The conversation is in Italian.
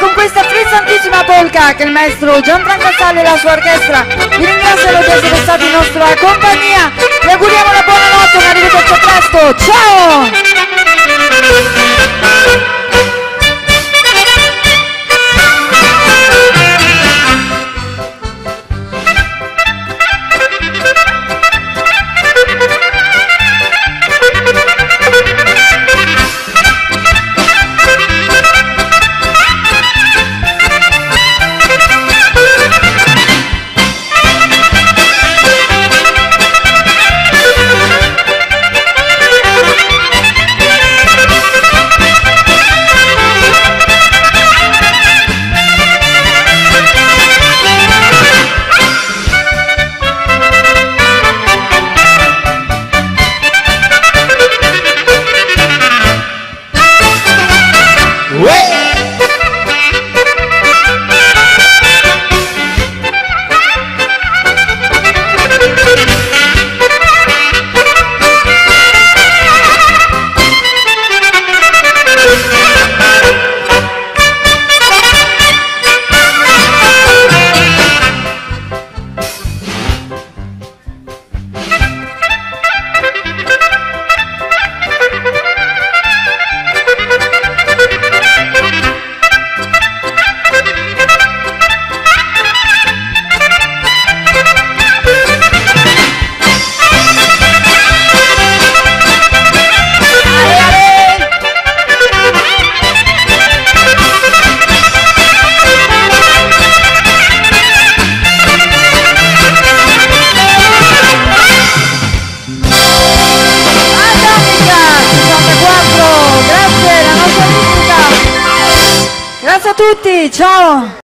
con questa frizzantissima polka che il maestro Gianfranco Casale e la sua orchestra vi ringraziano di essere stati in nostra compagnia. Vi auguriamo una buona notte, un arrivederci a presto, ciao! Grazie a tutti, ciao!